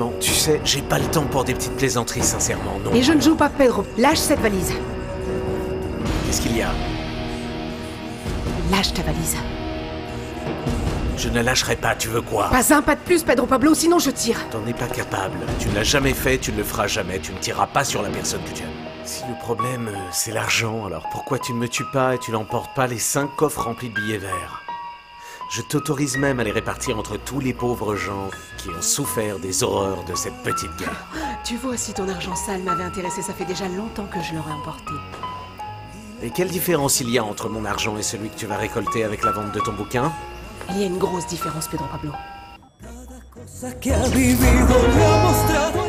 vraiment. Tu sais, j'ai pas le temps pour des petites plaisanteries, sincèrement, non. Et je ne joue pas, Pedro. Lâche cette valise. Qu'est-ce qu'il y a? Lâche ta valise. Je ne lâcherai pas, tu veux quoi? Pas un pas de plus, Pedro Pablo, sinon je tire. T'en es pas capable. Tu ne l'as jamais fait, tu ne le feras jamais. Tu ne tireras pas sur la personne que tu aimes. Si le problème, c'est l'argent, alors pourquoi tu ne me tues pas et tu n'emportes pas les 5 coffres remplis de billets verts? Je t'autorise même à les répartir entre tous les pauvres gens qui ont souffert des horreurs de cette petite guerre. Tu vois, si ton argent sale m'avait intéressé, ça fait déjà longtemps que je l'aurais emporté. Et quelle différence il y a entre mon argent et celui que tu vas récolter avec la vente de ton bouquin? Il y a une grosse différence, Pedro Pablo. Cada cosa que ha vivido le ha mostrado